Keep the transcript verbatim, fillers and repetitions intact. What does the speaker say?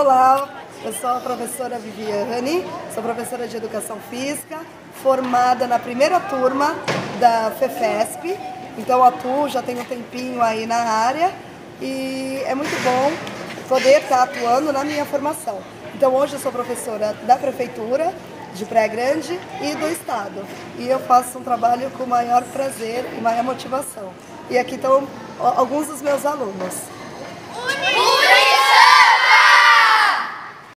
Olá, eu sou a professora Viviane, sou professora de Educação Física, formada na primeira turma da FEFESP, então atuo, já tenho um tempinho aí na área e é muito bom poder estar atuando na minha formação. Então hoje eu sou professora da Prefeitura de Praia Grande e do Estado, e eu faço um trabalho com maior prazer e maior motivação. E aqui estão alguns dos meus alunos.